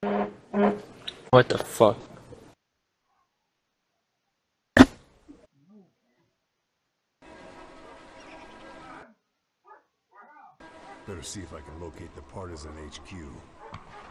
What the fuck? Better see if I can locate the partisan HQ.